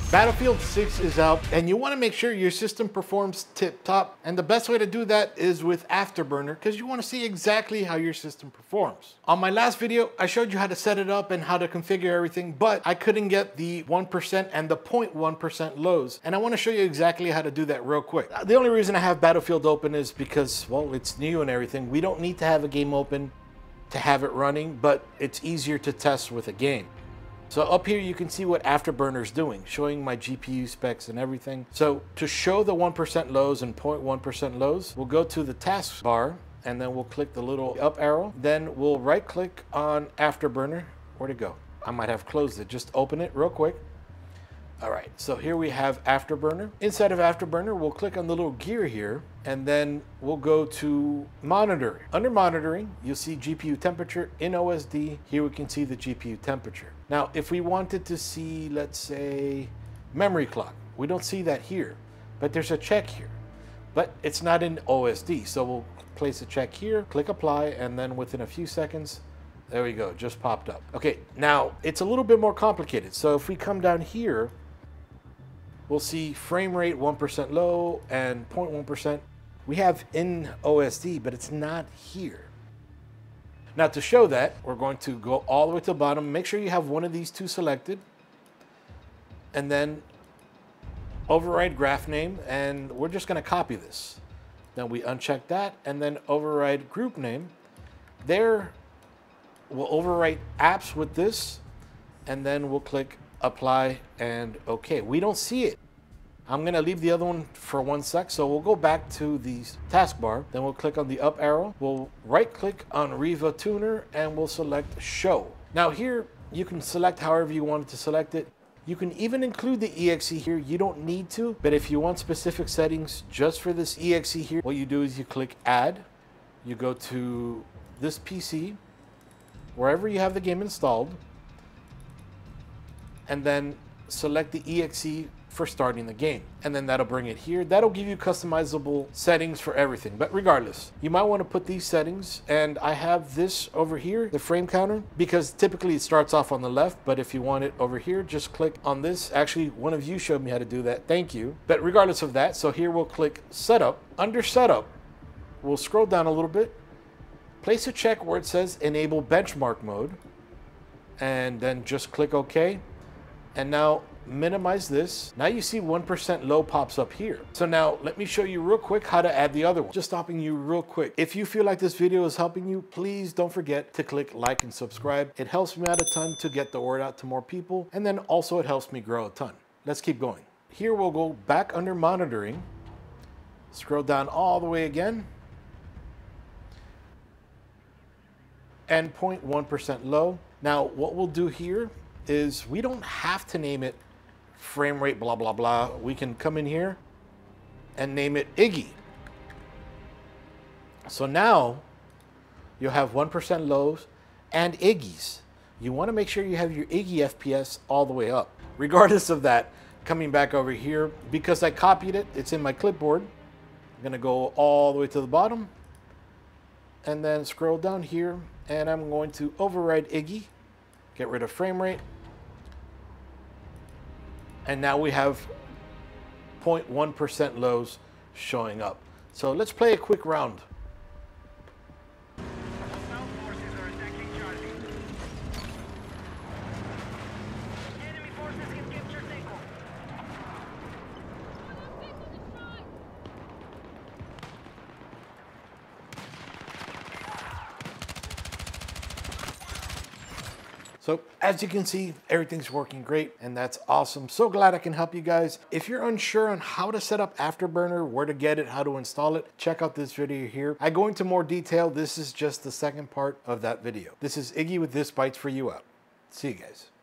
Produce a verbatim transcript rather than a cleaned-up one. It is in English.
Battlefield six is out, and you want to make sure your system performs tip-top, and the best way to do that is with Afterburner, because you want to see exactly how your system performs. On my last video, I showed you how to set it up and how to configure everything, but I couldn't get the one percent and the zero point one percent lows, and I want to show you exactly how to do that real quick. The only reason I have Battlefield open is because, well, it's new and everything. We don't need to have a game open to have it running, but it's easier to test with a game. So up here you can see what Afterburner is doing, showing my G P U specs and everything. So to show the one percent lows and zero point one percent lows, we'll go to the task bar and then we'll click the little up arrow. Then we'll right click on Afterburner. Where'd it go? I might have closed it. Just open it real quick. All right, so here we have Afterburner. Inside of Afterburner, we'll click on the little gear here, and then we'll go to monitoring. Under monitoring, you'll see G P U temperature in O S D. Here we can see the G P U temperature. Now, if we wanted to see, let's say, memory clock, we don't see that here, but there's a check here, but it's not in O S D. So we'll place a check here, click apply, and then within a few seconds, there we go, just popped up. Okay, now it's a little bit more complicated. So if we come down here, we'll see frame rate one percent low and zero point one percent. We have in O S D, but it's not here. Now to show that, we're going to go all the way to the bottom. Make sure you have one of these two selected. And then override graph name, and we're just gonna copy this. Then we uncheck that, and then override group name. There, we'll overwrite apps with this, and then we'll click apply and okay. We don't see it. I'm gonna leave the other one for one sec. So we'll go back to the taskbar, then we'll click on the up arrow. We'll right click on RivaTuner and we'll select show. Now here, you can select however you want to select it. You can even include the E X E here. You don't need to, but if you want specific settings just for this E X E here, what you do is you click add, you go to this P C, wherever you have the game installed, and then select the E X E for starting the game. And then that'll bring it here. That'll give you customizable settings for everything. But regardless, you might want to put these settings, and I have this over here, the frame counter, because typically it starts off on the left, but if you want it over here, just click on this. Actually, one of you showed me how to do that. Thank you. But regardless of that, so here we'll click setup. Under setup, we'll scroll down a little bit, place a check where it says enable benchmark mode, and then just click OK. And now minimize this. Now you see one percent low pops up here. So now let me show you real quick how to add the other one. Just stopping you real quick. If you feel like this video is helping you, please don't forget to click like and subscribe. It helps me out a ton to get the word out to more people. And then also it helps me grow a ton. Let's keep going. Here we'll go back under monitoring, scroll down all the way again, and zero point one percent low. Now what we'll do here is we don't have to name it frame rate blah blah blah. We can come in here and name it Iggy. So now you'll have one percent lows and Iggy's. You want to make sure you have your Iggy F P S all the way up. Regardless of that, coming back over here, because I copied it, it's in my clipboard. I'm gonna go all the way to the bottom and then scroll down here, and I'm going to override Iggy, get rid of frame rate. And now we have zero point one percent lows showing up. So let's play a quick round. So as you can see, everything's working great, and that's awesome. So glad I can help you guys. If you're unsure on how to set up Afterburner, where to get it, how to install it, check out this video here. I go into more detail. This is just the second part of that video. This is Iggy with This Bytes For You out. See you guys.